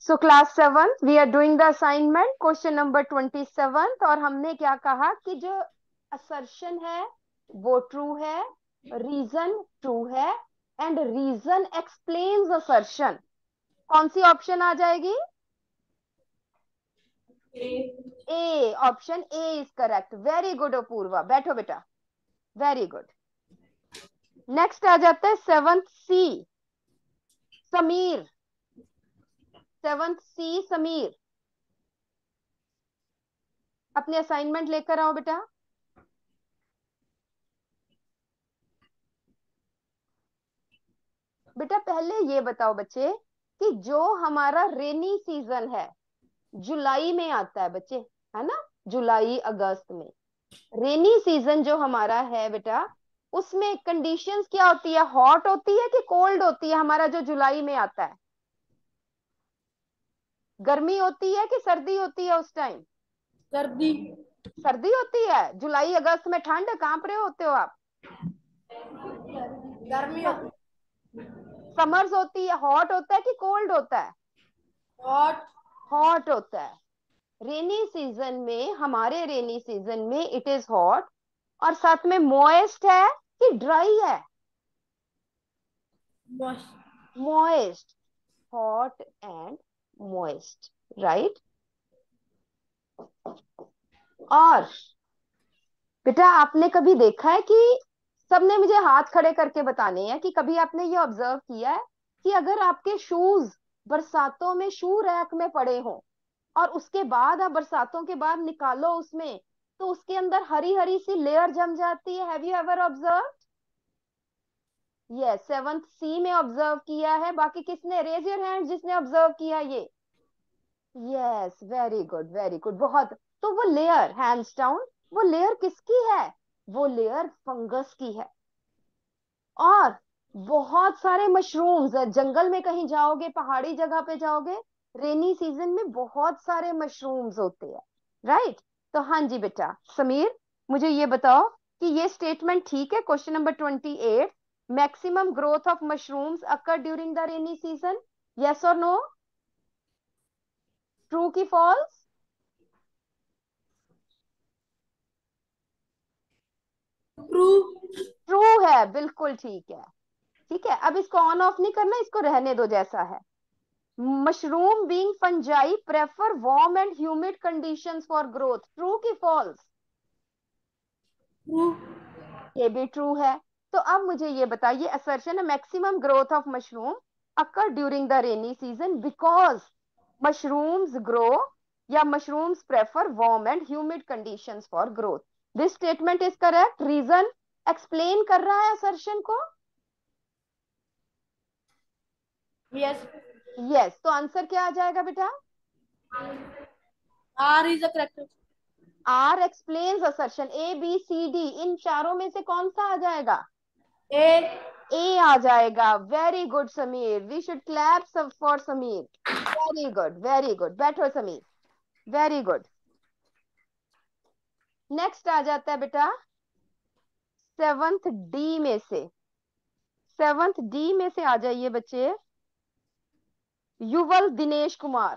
So class 7th we are doing the assignment question number 27। और हमने क्या कहा कि जो असर्शन है वो ट्रू है, रीजन ट्रू है, एंड रीजन एक्सप्लेन्स असर्शन। कौन सी ऑप्शन आ जाएगी? A, option A is correct. Very good Apoorva, बैठो बेटा, वेरी गुड। नेक्स्ट आ जाता है 7th सी, समीर। 7th सी समीर, अपने असाइनमेंट लेकर आओ बेटा। बेटा पहले ये बताओ बच्चे कि जो हमारा रेनी सीजन है जुलाई में आता है बच्चे, है ना, जुलाई अगस्त में। रेनी सीजन जो हमारा है बेटा, उसमें कंडीशंस क्या होती है? हॉट होती है कि कोल्ड होती है? हमारा जो जुलाई में आता है, गर्मी होती है कि सर्दी होती है उस टाइम? सर्दी। सर्दी होती है। जुलाई अगस्त में ठंड, कांप रहे होते हो आप? गर्मी होती। समर्स होती है। हॉट होता है कि कोल्ड होता है? हॉट। हॉट होता है। रेनी सीजन में, हमारे रेनी सीजन में इट इज हॉट, और साथ में मॉइस्ट है कि ड्राई है? Moist, hot and moist, right. और बेटा आपने कभी देखा है कि, सबने मुझे हाथ खड़े करके बताने हैं कि कभी आपने ये ऑब्जर्व किया है कि अगर आपके शूज बरसातों में शू रैक में पड़े हों और उसके बाद आप बरसातों के बाद निकालो उसमें, तो उसके अंदर हरी हरी सी लेयर जम जाती है? Have you ever observe? Yes, 7th C में ऑब्जर्व किया है। बाकी किसने? रेज योर हैंड जिसने ऑब्जर्व किया ये। Yes, very good, very good, बहुत। तो वो लेयर, हैंड्स डाउन, वो लेयर किसकी है? वो लेयर फंगस की है। और बहुत सारे मशरूम्स, जंगल में कहीं जाओगे, पहाड़ी जगह पे जाओगे, रेनी सीजन में बहुत सारे मशरूम्स होते हैं, राइट। तो हाँ जी बेटा समीर, मुझे ये बताओ कि ये स्टेटमेंट ठीक है? Question number 28, maximum growth of mushrooms occur during the rainy season, yes और नो? ट्रू की फॉल्स? ट्रू। ट्रू है, बिल्कुल ठीक है। ठीक है, अब इसको ऑन ऑफ नहीं करना, इसको रहने दो जैसा है। Mushroom being fungi prefer warm and humid conditions for growth, true की फॉल्स? ट्रू। ये भी ट्रू है। तो अब मुझे ये बताइए, असर्शन है maximum growth of mushroom occur during the rainy season because mushrooms grow, या mushrooms prefer warm and humid conditions for growth. This statement is correct. Reason explain कर रहा है असर्शन को। यस। यस, तो आंसर क्या आ जाएगा बेटा? R is the correct. R explains assertion. A B C D, इन चारों में से कौन सा आ जाएगा? ए। ए आ जाएगा। Very good Sameer, we should clap for Sameer. Very good, very good, बैठो समीर, वेरी गुड। नेक्स्ट आ जाता है बेटा 7th डी में से। 7th डी में से आ जाइए बच्चे, युवल दिनेश कुमार।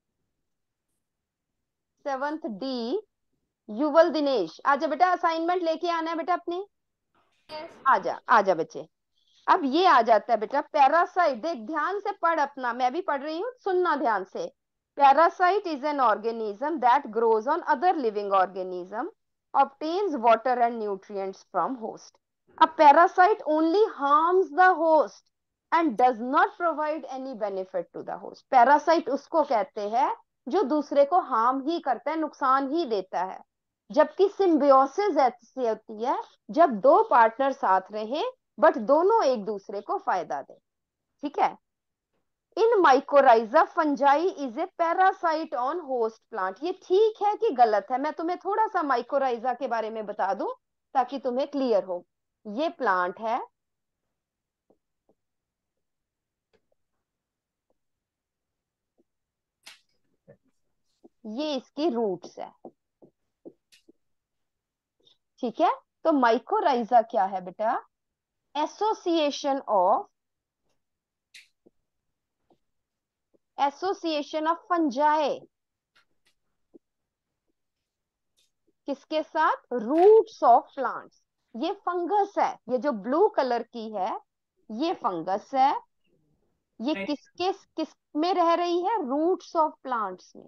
7th डी, युवल दिनेश, आजा बेटा, असाइनमेंट लेके आना है बेटा अपनी। आजा आजा बच्चे। अब ये आ जाता है बेटा पैरासाइट। देख ध्यान से पढ़ अपना, मैं भी पढ़ रही हूँ, सुनना ध्यान से। Parasite is an organism that grows on other living organism, obtains water and nutrients from host. A parasite only harms the host and does not provide any benefit to the host. Parasite उसको कहते हैं जो दूसरे को harm ही करता है, नुकसान ही देता है। जबकि सिम्बियोसिस ऐसी होती है जब दो पार्टनर साथ रहे बट दोनों एक दूसरे को फायदा दें। ठीक है। In mycorrhiza fungi is a parasite on host plant. ये ठीक है कि गलत है? मैं तुम्हें थोड़ा सा माइकोराइजा के बारे में बता दूं ताकि तुम्हें क्लियर हो। ये प्लांट है, ये इसकी रूट्स है। ठीक है। तो माइकोराइजा क्या है बेटा? Association of, association of fungi किसके साथ? Roots of plants. ये फंगस है, ये जो ब्लू कलर की है ये फंगस है। ये किसके किस में रह रही है? रूट्स ऑफ प्लांट्स में।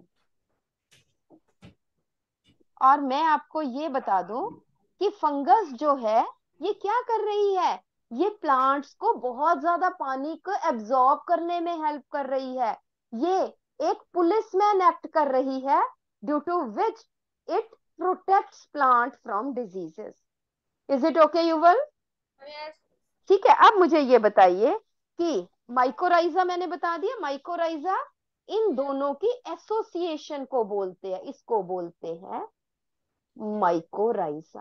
और मैं आपको ये बता दूं कि फंगस जो है ये क्या कर रही है? ये प्लांट्स को बहुत ज्यादा पानी को एब्जॉर्ब करने में हेल्प कर रही है। ये एक पुलिसमैन एक्ट कर रही है, due to which it protects plant from diseases. Is it okay Yuval? Yes. ठीक है, अब मुझे ये बताइए कि माइकोराइजा मैंने बता दिया, माइकोराइजा इन दोनों की एसोसिएशन को बोलते हैं, इसको बोलते हैं mycorrhiza.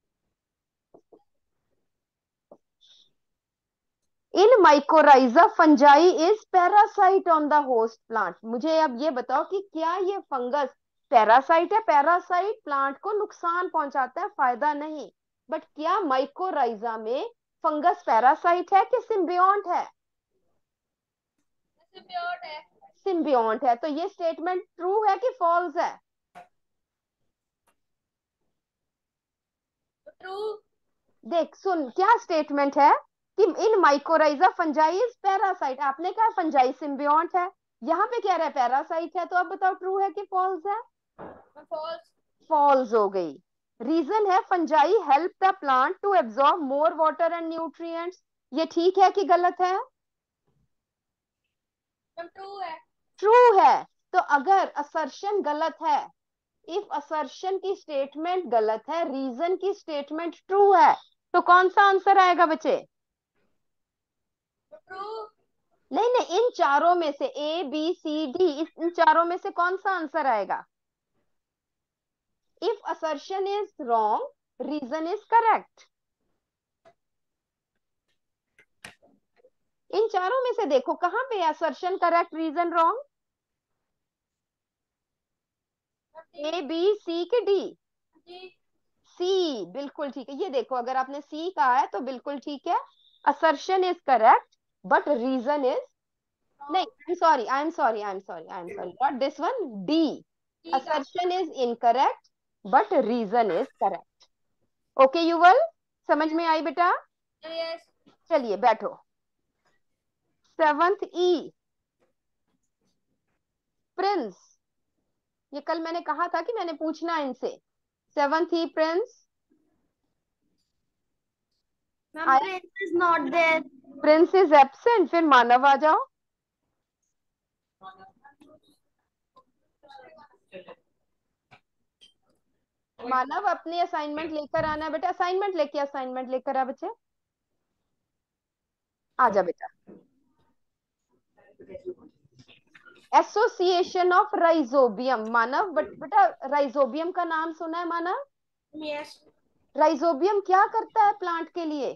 In mycorrhiza fungi is parasite on the host plant. मुझे अब ये बताओ कि क्या ये फंगस पैरासाइट है? पैरासाइट प्लांट को नुकसान पहुंचाता है, फायदा नहीं। बट क्या माइकोराइजा में फंगस पैरासाइट है कि सिम्बियोंट है? Symbiote है। सिम्बियोंट है। तो ये स्टेटमेंट ट्रू है कि फॉल्स है? True. देख सुन, क्या स्टेटमेंट है कि in mycorrhiza fungi is parasite. आपने कहा फंजाई सिम्बियोंट है, यहाँ पे कह रहा है पैरासाइट है। तो अब बताओ ट्रू है कि फॉल्स है? False. फॉल्स हो गई। रीजन है fungi help the plant to absorb more water and nutrients. ये ठीक है कि गलत है? True है। ट्रू है। तो अगर असर्शन गलत है, इफ असर्शन की स्टेटमेंट गलत है, रीजन की स्टेटमेंट ट्रू है, तो कौन सा आंसर आएगा बच्चे? True. नहीं नहीं, इन चारों में से ए बी सी डी, इन चारों में से कौन सा आंसर आएगा? If assertion is wrong, reason is correct. इन चारों में से देखो कहां पे assertion correct, reason wrong? A B C के डी? जी। सी बिल्कुल ठीक है। ये देखो, अगर आपने सी कहा है तो बिल्कुल ठीक है, assertion is correct but reason is नहीं, I am sorry not this one, D. ठीक है। Assertion is incorrect but reason is correct. Okay Yuval, समझ में आई बेटा? Yes. चलिए बैठो। Seventh E, Prince. ये कल मैंने कहा था कि मैंने पूछना इनसे। Seventh E Prince Ma'am, Prince is not there. Prince is absent. फिर मानव आ जाओ। मानव अपनी असाइनमेंट लेकर आना है बेटा, असाइनमेंट लेके, असाइनमेंट लेकर आ बच्चे, आ जा बेटा। Association of rhizobium. मानव बेटा, राइजोबियम का नाम सुना है मानव? Yes. राइजोबियम क्या करता है प्लांट के लिए?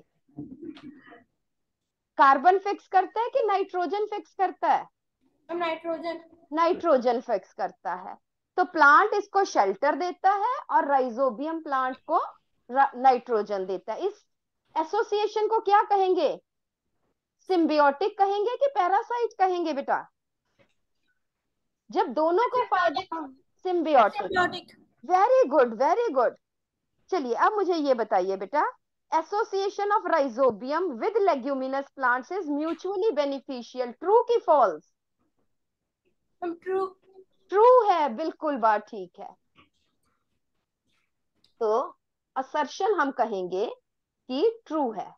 कार्बन फिक्स करता है कि नाइट्रोजन फिक्स करता है? Ma'am, nitrogen. नाइट्रोजन फिक्स करता है। तो प्लांट इसको शेल्टर देता है और राइजोबियम प्लांट को नाइट्रोजन देता है। इस एसोसिएशन को क्या कहेंगे? सिम्बियोटिक कहेंगे कि पैरासाइट कहेंगे बेटा? जब दोनों को फायदा, symbiotic. Symbiotic. Very good, very good. चलिए अब मुझे ये बताइए बेटा, association of rhizobium with leguminous plants is mutually beneficial. True की फॉल्स? Ma'am, true. ट्रू है, बिल्कुल बात ठीक है। तो असर्शन हम कहेंगे कि ट्रू है।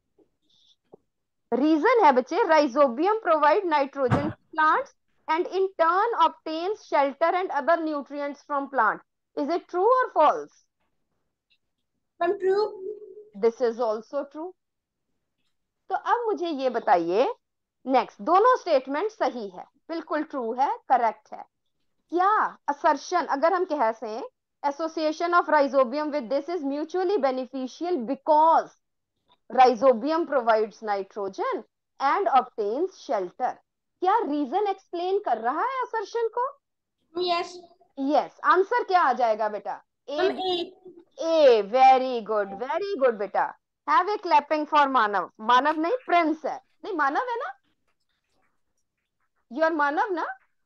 रीजन है बच्चे, rhizobium provide nitrogen plants and in turn obtains shelter and other nutrients from plant. Is it true और false? Ma'am, true. This is also true. तो अब मुझे ये बताइए, नेक्स्ट दोनों स्टेटमेंट सही है, बिल्कुल ट्रू है, करेक्ट है। क्या असर्शन अगर हम कह से association of rhizobium with this is mutually beneficial because rhizobium provides nitrogen and obtains shelter, क्या रीजन एक्सप्लेन कर रहा है असर्शन को? Yes. यस। आंसर क्या आ जाएगा बेटा? A. Ma'am, A. A, very good बेटा। Have a clapping for Manav. Manav नहीं, प्रिंस है। नहीं मानव है ना? यू आर मानव ना?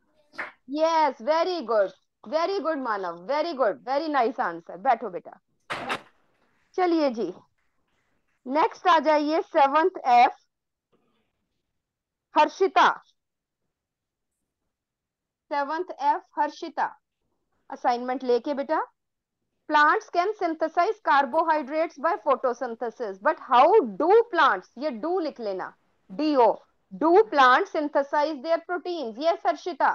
Yes, very good Manav, very good, very nice answer. बैठो बेटा। चलिए जी, नेक्स्ट आ जाइए 7th F, Harshita. 7th F, Harshita. Assignment लेके बेटा। Plants can synthesize carbohydrates by photosynthesis, but how do plants, ये डू लिख लेना, D O, do plant synthesize their proteins. Yes Harshita.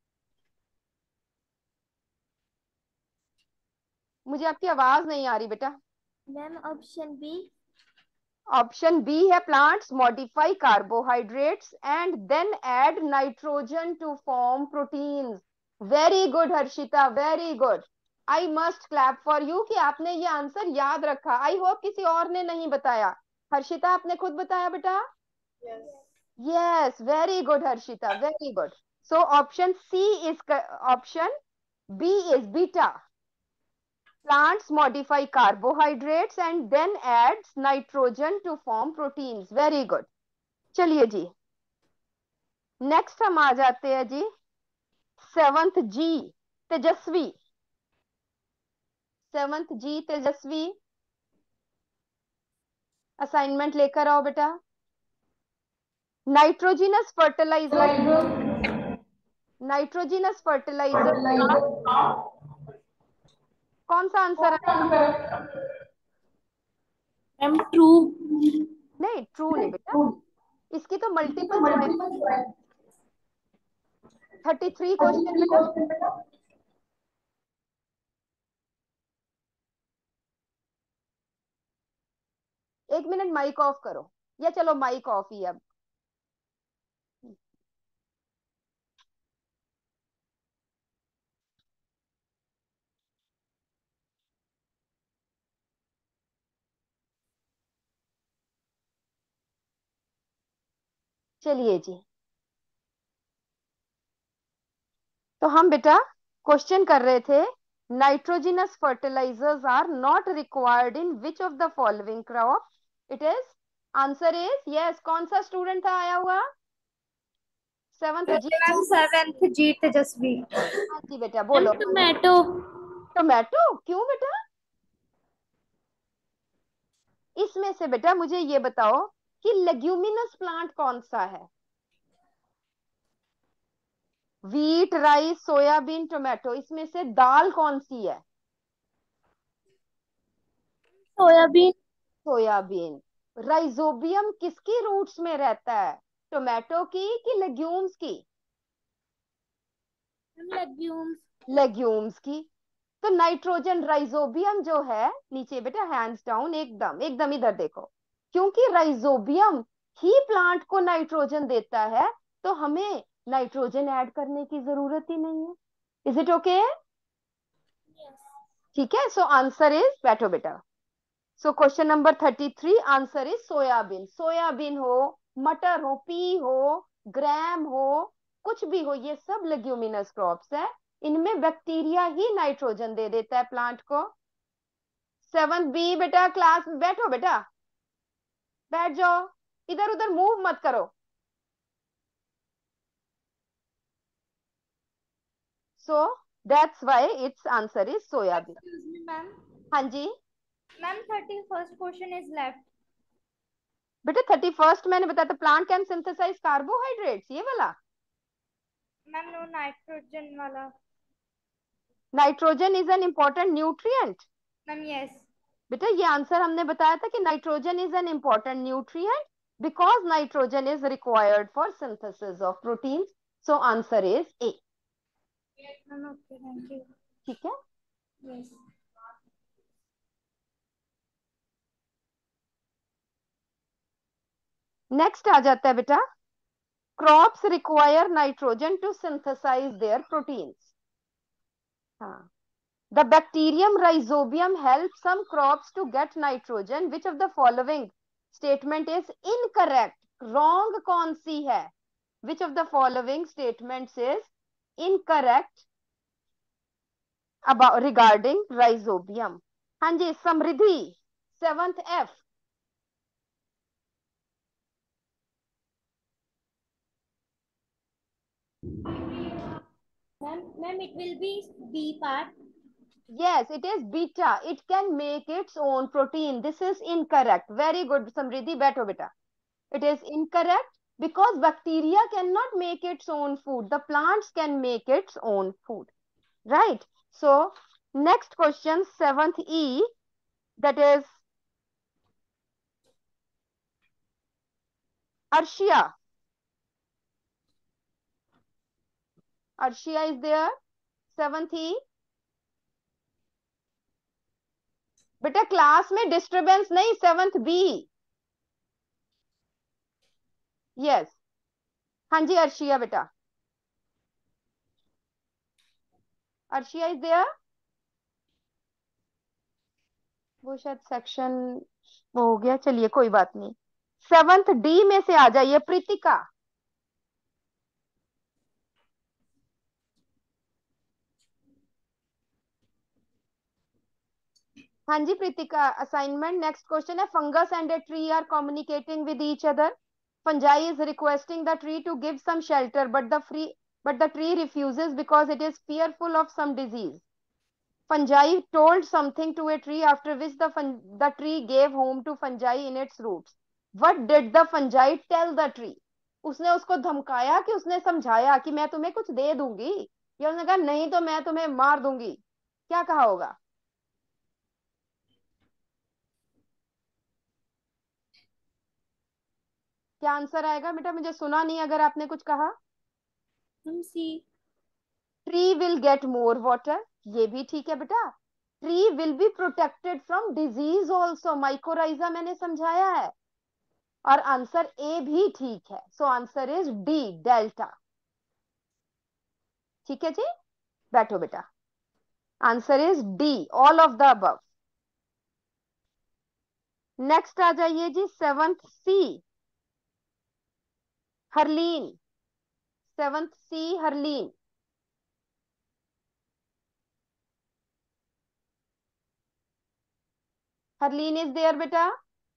मुझे आपकी आवाज नहीं आ रही बेटा। Ma'am option B. Option B है, plants modify carbohydrates and then add nitrogen to form proteins. Very good Harshita, very good. I must clap for you कि आपने ये आंसर याद रखा। आई होप किसी और ने नहीं बताया। हर्षिता आपने खुद बताया बेटा। Yes, very good Harshita, very good. So option C is, option B is beta, plants modify carbohydrates and then adds nitrogen to form proteins। very good। चलिए जी, नेक्स्ट हम आ जाते हैं जी 7th G, Tejasvi. 7th G, Tejasvi. Assignment लेकर आओ बेटा। नाइट्रोजिनस फर्टिलाइजर, नाइट्रोजिनस फर्टिलाइजर का कौन सा आंसर है? Ma'am true. नहीं, ट्रू नहीं बेटा, इसकी तो मल्टीपल चॉइस। 33 क्वेश्चन बेटा। एक मिनट, माइक ऑफ करो, या चलो माइक ऑफ ही अब। चलिए जी, तो हम बेटा क्वेश्चन कर रहे थे, nitrogenous fertilizers are not required in which of the following crop it is. Answer is yes. कौन सा स्टूडेंट था आया हुआ? 7th G। Ma'am 7th G तेजस्वी। हाँ जी बेटा, मैम बोलो। टोमेटो। टोमेटो क्यों बेटा? इसमें से बेटा मुझे ये बताओ कि लेग्यूमिनस प्लांट कौन सा है? व्हीट, राइस, सोयाबीन, टोमेटो, इसमें से दाल कौन सी है? सोयाबीन। सोयाबीन। राइजोबियम किसकी रूट्स में रहता है, टोमेटो की कि लेग्यूम्स की? लेग्यूम्स। लेग्यूम्स की। तो नाइट्रोजन राइजोबियम जो है, नीचे बेटा हैंड्स डाउन, एकदम एकदम इधर देखो, क्योंकि राइजोबियम ही प्लांट को नाइट्रोजन देता है, तो हमें नाइट्रोजन ऐड करने की जरूरत ही नहीं है। Is it okay? ठीक है, सो आंसर इज, बैठो बेटा। So question number 33, answer is soybean. Soybean हो, मटर हो, पी हो, ग्राम हो, कुछ भी हो, ये सब लेग्यूमिनस क्रॉप्स है। इनमें बैक्टीरिया ही नाइट्रोजन दे देता है प्लांट को। 7th B बेटा, क्लास में बैठो बेटा, बैठ जाओ, इधर उधर मूव मत करो। So that's why it's answer is soybean. Excuse me ma'am. हाँ जी ma'am 31st question is left. बेटा, 31st मैंने बताया था, प्लांट कैन सिंथेसाइज कार्बोहाइड्रेट्स, ये वाला। मैम नो नाइट्रोजन वाला। Nitrogen is an important nutrient. Ma'am yes. बेटा ये आंसर हमने बताया था कि nitrogen is an important nutrient because nitrogen is required for synthesis of protein. So answer is A. Ma'am okay thank you. ठीक है, yes. Next आ जाता है बेटा, crops require nitrogen to synthesize their proteins. हाँ, the bacterium rhizobium helps some crops to get nitrogen, which of the following statement is incorrect? wrong कौन सी है? which of the following statements is incorrect about regarding rhizobium? हाँ जी, समृद्धि 7th F। Ma'am, it will be B part. Yes, it is beta. It can make its own protein. This is incorrect. Very good, Samriddhi. बैठो बेटा. It is incorrect because bacteria cannot make its own food. The plants can make its own food. Right? So, next question, 7th E, that is Arshia. Arshia is there. 7th E. बेटा class में disturbance नहीं. 7th B. Yes. हाँ जी अर्शिया बेटा. Arshia is there. वो शायद section हो गया. चलिए कोई बात नहीं. 7th डी में से आ जाइए प्रीतिका. हाँ जी प्रीतिका. असाइनमेंट नेक्स्ट क्वेश्चन है. Fungus and a tree are communicating with each other. Fungi is requesting the tree to give some shelter but the tree refuses because it is fearful of some disease. Fungi told something to a tree after which the tree gave home to fungi in its roots. What did the fungi tell the tree? उसने उसको धमकाया कि उसने समझाया कि मैं तुम्हें कुछ दे दूंगी, या उसने कहा नहीं तो मैं तुम्हें मार दूंगी? क्या कहा होगा? क्या आंसर आएगा बेटा? मुझे सुना नहीं अगर आपने कुछ कहा. C. Tree will get more water. ये भी ठीक है बेटा. Tree will be protected from disease also. Mycorrhiza मैंने समझाया है. और आंसर ए भी ठीक है. So answer is D, delta. ठीक है जी. बैठो बेटा. Answer is D, all of the above. Next आ जाइए जी. 7th C, Harleen. 7th C, Harleen. Harleen is there बेटा.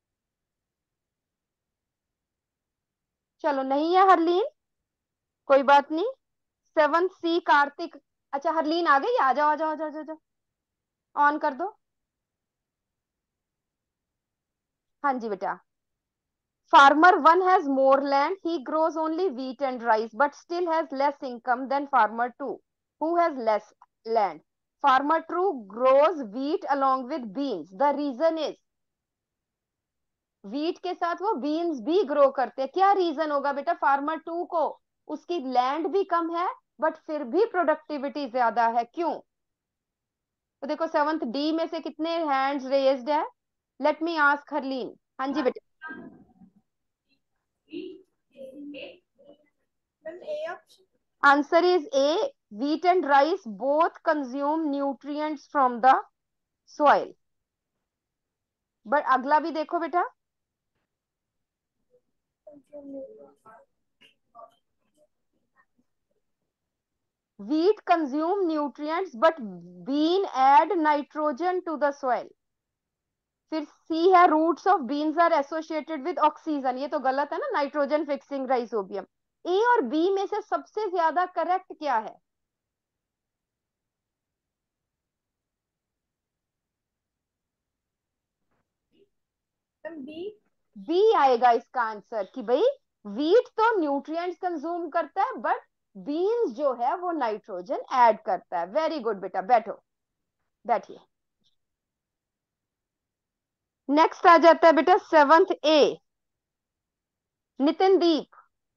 चलो नहीं है हरलीन, कोई बात नहीं. 7th सी, कार्तिक. अच्छा हरलीन आ गई. आ जाओ आ जाओ आ जाओ आ जाओ. ऑन कर दो. हाँ जी बेटा. Farmer 1 has more land. He grows only wheat and rice, but still has less income than farmer 2, who has less land. Farmer 2 grows wheat along with beans. The reason is, wheat के साथ वो beans भी grow करते हैं. क्या reason होगा बेटा? farmer 2 को उसकी land भी कम है, but फिर भी productivity ज्यादा है. क्यों? तो देखो 7th डी में से कितने hands raised है? Let me ask Harleen. हाँ जी बेटा. Answer is A. Wheat and rice both consume nutrients from the soil. But अगला भी देखो बेटा. Wheat consume nutrients but bean add nitrogen to the soil. फिर सी है, roots of beans are associated with oxygen. ये तो गलत है ना, नाइट्रोजन फिक्सिंग राइजोबियम. ए और बी में से सबसे ज्यादा करेक्ट क्या है? B. बी आएगा इसका आंसर. कि भाई वीट तो न्यूट्रिएंट्स कंज्यूम करता है, बट बीन्स जो है वो नाइट्रोजन ऐड करता है. वेरी गुड बेटा. बैठो, बैठिए. नेक्स्ट आ जाता है बेटा 7th ए, नितिनदीप.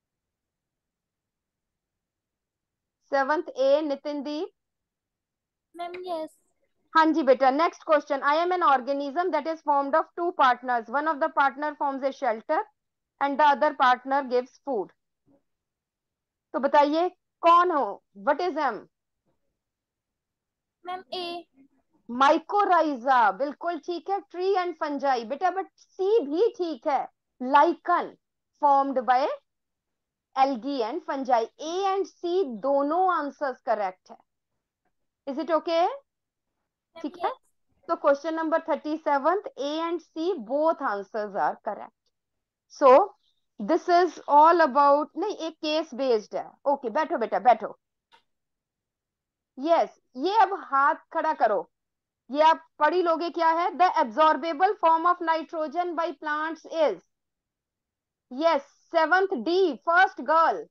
7th ए, नितिनदीप. Ma'am, yes. हाँ जी बेटा. Next question. I am an organism that is formed of two partners. One of the partner forms a shelter and the other partner gives food. तो बताइए कौन हो? What is M? Ma'am, A. Mycorrhiza. बिल्कुल ठीक है. Tree and fungi बेटा. But C भी ठीक है. Lichen formed by algae and fungi. A and C दोनों आंसर्स करेक्ट है. Is it okay? Ma'am, ठीक है. yes. तो question number 37, A and C both answers are correct. So this is all about. नहीं, एक केस बेस्ड है. Okay बैठो बेटा, बैठो. यस, ये अब हाथ खड़ा करो, ये आप पढ़ ही लोगे क्या है। The absorbable form of nitrogen by plants is, yes, seventh D, first girl,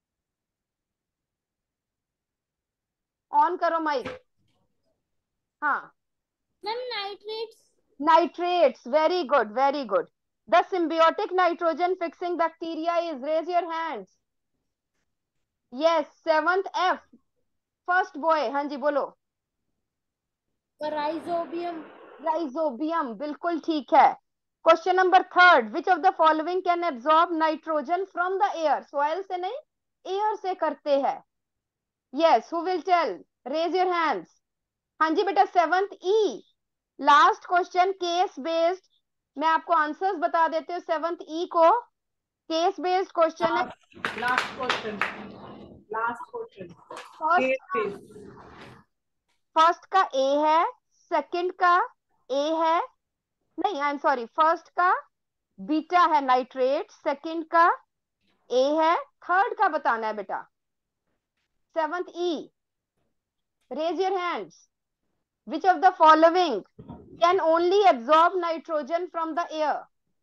on करो माइक। हाँ, ma'am nitrates. Nitrates, very good very good. The symbiotic nitrogen fixing bacteria is, raise your hands, yes, seventh F, first boy, हाँ जी बोलो। Rhizobium. Rhizobium, बिल्कुल ठीक है। Question number third, which of the following can absorb nitrogen from the air, soil से नहीं, air से करते हैं। Yes, who will tell, raise your hands. हाँ जी बेटा, seventh E, last question, case based. मैं आपको आंसर्स बता देती हूँ सेवंथ ई को, केस बेस्ड क्वेश्चन है। Last question, last question, first, first का ए है, सेकंड का ए है, नहीं आई एम सॉरी, फर्स्ट का बीटा है नाइट्रेट, सेकंड का ए है, थर्ड का बताना है बेटा। Seventh E, raise your hands, which of the following can only absorb nitrogen from the air.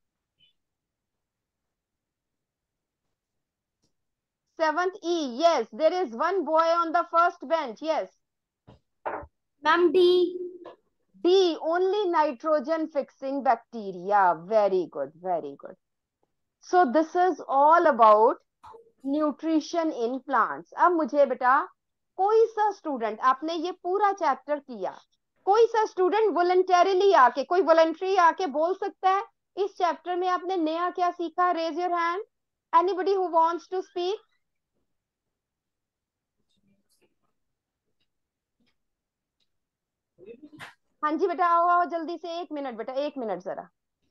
Seventh E, yes, there is one boy on the first bench, yes. Ma'am D. D, only nitrogen fixing bacteria. Very good, very good. So this is all about nutrition in plants. अब मुझे बेटा, कोई सा student, आपने ये पूरा chapter किया, कोई सा स्टूडेंट वॉलंटरीली आके, कोई वॉलंटरी आके बोल सकता है इस चैप्टर में आपने नया क्या सीखा, raise your hand, anybody who wants to speak. हाँ जी बेटा, आओ आओ जल्दी से, 1 मिनट बेटा, 1 मिनट जरा।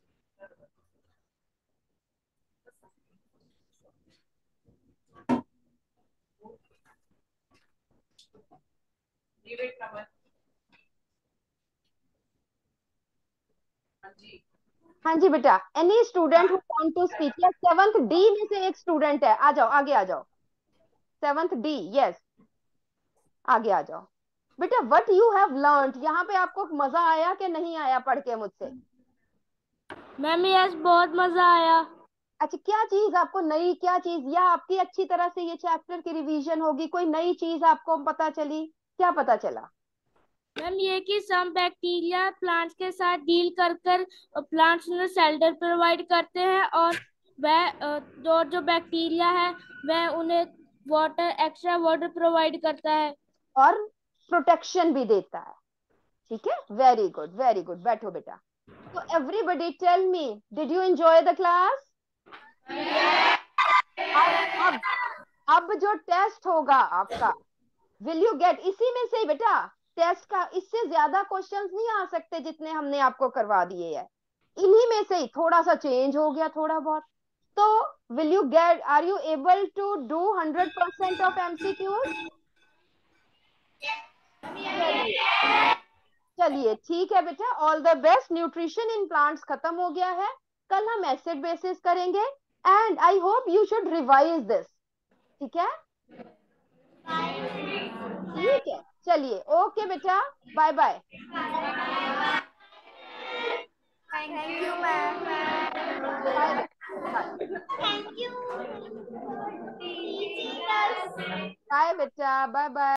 हाँ जी बेटा, any student who want to speak, या सेवंथ डी में से एक स्टूडेंट है, आ जाओ, आगे आ जाओ, सेवंथ डी, यस, आगे आ जाओ बेटा। व्हाट यू हैव लर्नड, यहाँ पे आपको मजा आया कि नहीं आया पढ़ के मुझसे? मैम यस, बहुत मजा आया। अच्छा, क्या चीज आपको नई, क्या चीज, या आपकी अच्छी तरह से ये चैप्टर की रिवीजन होगी, कोई नई चीज आपको पता चली, क्या पता चला? मैम ये कि सम बैक्टीरिया प्लांट्स के साथ डील कर कर प्लांट्स में शेल्टर प्रोवाइड करते हैं, और वह जो बैक्टीरिया है वह उन्हें वाटर, एक्स्ट्रा वाटर प्रोवाइड करता है। और प्रोटेक्शन भी देता है, ठीक है, वेरी गुड वेरी गुड, बैठो बेटा। तो everybody tell me, did you enjoy the class? अब अब जो टेस्ट होगा आपका, विल यू गेट, इसी में से ही बेटा टेस्ट का, इससे ज्यादा क्वेश्चंस नहीं आ सकते जितने हमने आपको करवा दिए हैं, इन्हीं में से ही थोड़ा सा चेंज हो गया थोड़ा बहुत। तो will you get, are you able to do 100% of MCQs? चलिए चलिए, ठीक है बेटा, all the best. Nutrition in plants खत्म हो गया है, कल हम एसिड बेसिस करेंगे, and I hope you should revise this, ठीक है? ठीक है, चलिए, ओके बेटा, bye bye. Thank you ma'am. Bye bye, thank you. Bye बेटा, बाय बाय।